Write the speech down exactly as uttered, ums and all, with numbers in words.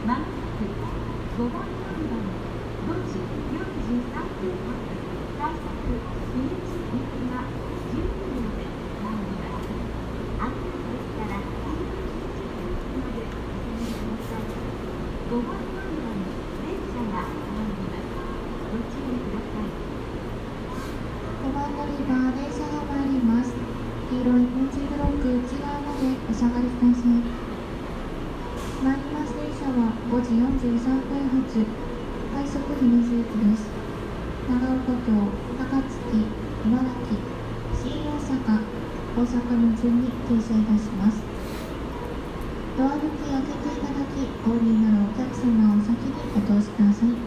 まもなくごばん乗り場のごじよんじゅうさんぷん発快速姫路行きがじゅうにびょうで参ります。安全ですからじゅういちじまでお進みください。ごばん乗り場に電車が参ります。ご注意ください。 ごばん乗り場、電車が参ります。黄色い文字ブロック内側までお下がりください。参ります電車はごじよんじゅうさんぷん発快速姫路行きです。長岡京、高槻、茨城、新大阪、大阪の順に停車いたします。ドア口開けていただき、お降りになるお客様を先にお通しください。